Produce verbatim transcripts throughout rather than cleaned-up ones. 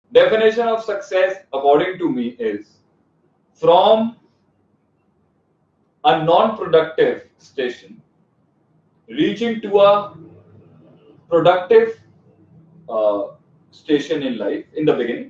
definition of success according to me is from a non-productive station reaching to a productive uh, station in life in the beginning,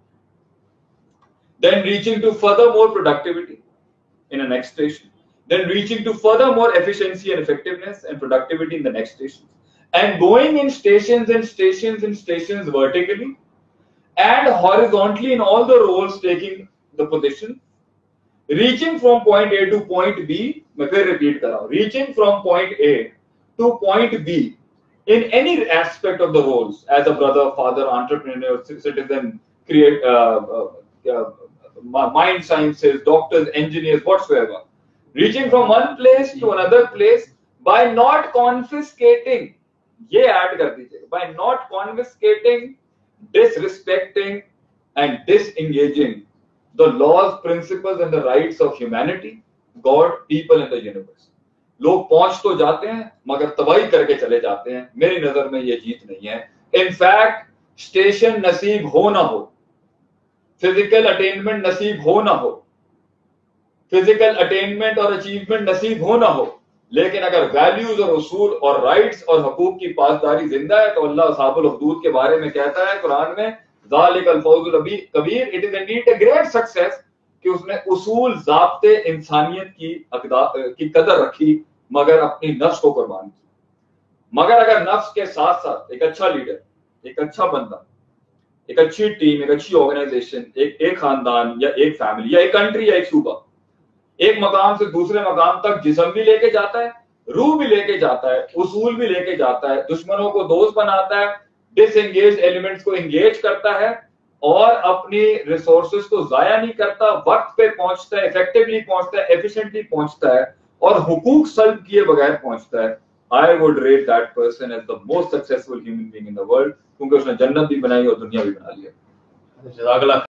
then reaching to further more productivity in the next station, then reaching to further more efficiency and effectiveness and productivity in the next station, and going in stations and stations and stations vertically and horizontally in all the roles, taking the position, reaching from point A to point B. मैं फिर repeat कर रहा हूँ, reaching from point A to point B in any aspect of the roles as a brother, father, entrepreneur, citizen, create, uh, uh, uh, mind sciences, doctors, engineers, whatsoever. Reaching from one place to another place by not confiscating, ये add कर दीजिए, by not confiscating, disrespecting and disengaging the laws, principles and the rights of humanity, God, people and the universe. लोग पहुंच तो जाते हैं मगर तबाही करके चले जाते हैं. मेरी नजर में ये जीत नहीं है. In fact, स्टेशन नसीब हो ना हो, फिजिकल अटेनमेंट नसीब हो ना हो, फिजिकल अटेनमेंट और अचीवमेंट नसीब हो ना हो, लेकिन अगर वैल्यूज और उसूल और राइट्स और हकूक की पासदारी जिंदा है तो अल्लाह साहबुल हुदूद के बारे में कहता है कुरान में, ज़ालिकल फौजुल कबीर, it is indeed a great success कि उसने उसूल, ज़ाब्ते, इंसानियत की की कदर रखी मगर अपनी नफ्स को कुर्बान की. मगर अगर नफ्स के साथ साथ एक अच्छा लीडर, एक अच्छा बंदा, एक अच्छी टीम, एक अच्छी ऑर्गेनाइजेशन, एक एक खानदान या एक फैमिली या एक कंट्री या एक सूबा एक मकाम से दूसरे मकाम तक जिस्म भी लेके जाता है, रूह भी लेके जाता है, उसूल भी लेके जाता है, दुश्मनों को दोस्त बनाता है, डिसएंगेज एलिमेंट्स को एंगेज करता है और अपनी रिसोर्सेज को जाया नहीं करता, वक्त पे पहुंचता है, इफेक्टिवली पहुंचता है, एफिशिएंटली पहुंचता है और हुकूक सल्ब किए बगैर पहुंचता है. I would rate that person as the most successful human being in the world, क्योंकि उसने जन्नत भी बनाई और दुनिया भी बना लिया.